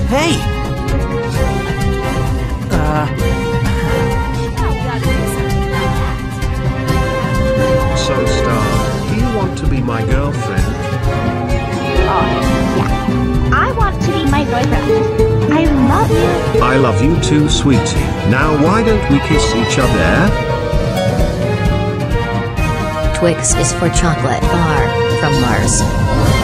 Hey! So, Star, do you want to be my girlfriend? Yeah. I want to be my boyfriend. I love you. I love you too, sweetie. Now why don't we kiss each other? Twix is for chocolate bar, from Mars.